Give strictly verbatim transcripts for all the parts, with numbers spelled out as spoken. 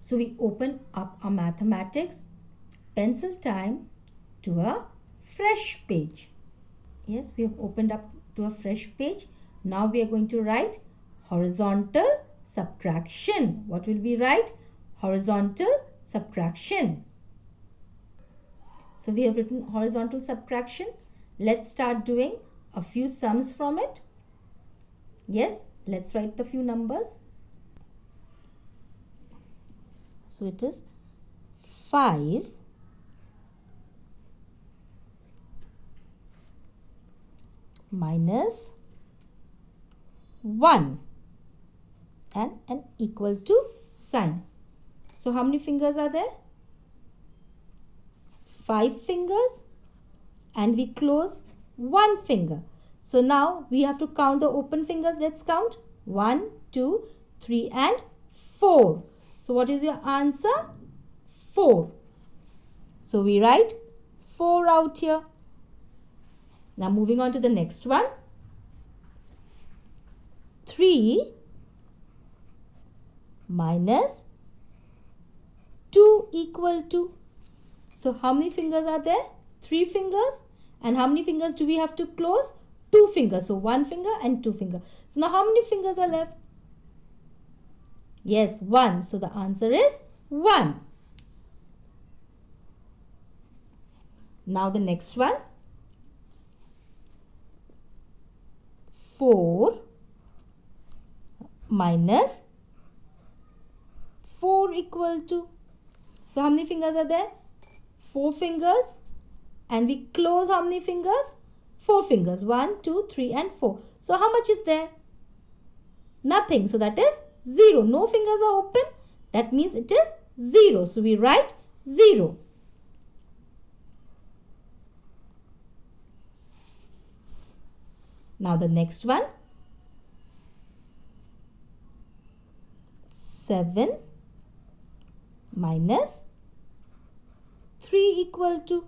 So we open up our mathematics pencil time to a fresh page. Yes, we have opened up to a fresh page. Now we are going to write horizontal subtraction. What will we write? Horizontal subtraction. So we have written horizontal subtraction. Let's start doing a few sums from it. Yes, let's write the few numbers. So it is five minus one and an equal to sign. So how many fingers are there? Five fingers, and we close one finger. So now we have to count the open fingers. Let's count. One, two, three and four. So what is your answer? four. So we write four out here. Now moving on to the next one. three minus two equal to. So how many fingers are there? Three fingers. And how many fingers do we have to close? Two fingers. So one finger and two fingers. So now how many fingers are left? Yes, one. So the answer is one. Now the next one. four minus four equal to. So how many fingers are there? Four fingers. And we close how many fingers? Four fingers. One, two, three and four. So how much is there? Nothing. So that is zero. No fingers are open. That means it is zero. So we write zero. Now the next one. seven minus three equal to.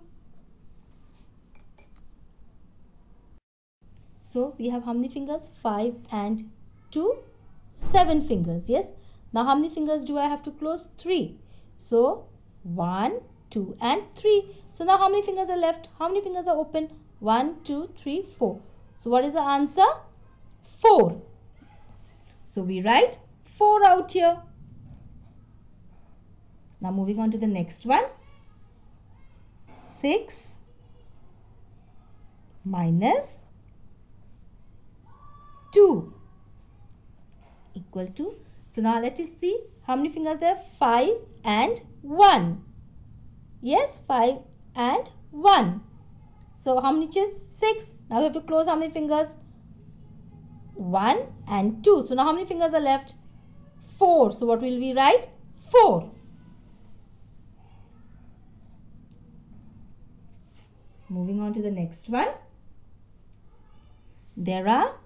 So we have how many fingers? five and two. seven fingers. Yes. Now how many fingers do I have to close? three. So one, two and three. So now how many fingers are left? How many fingers are open? one, two, three, four. So what is the answer? four. So we write four out here. Now moving on to the next one. six minus two equal to. So now let us see how many fingers there? five and one. Yes, five and one. So how many is six? Now we have to close how many fingers? one and two. So now how many fingers are left? four. So what will we write? four. Moving on to the next one. There are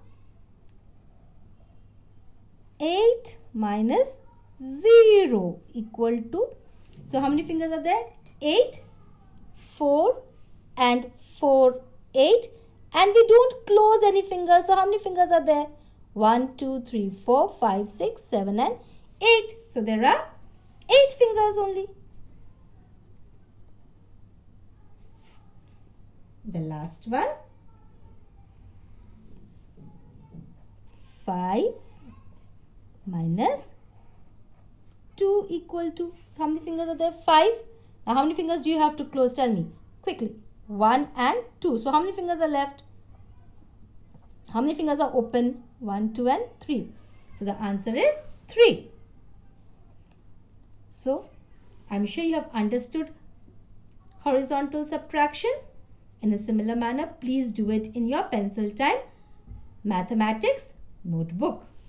eight minus zero equal to. So how many fingers are there? eight, four and four, eight. And we don't close any fingers. So how many fingers are there? one, two, three, four, five, six, seven and eight. So there are eight fingers only. The last one. five minus two equal to. So how many fingers are there? five. Now how many fingers do you have to close? Tell me quickly. one and two. So how many fingers are left? How many fingers are open? one, two and three. So the answer is three. So I'm sure you have understood horizontal subtraction. In a similar manner, please do it in your pencil time mathematics notebook.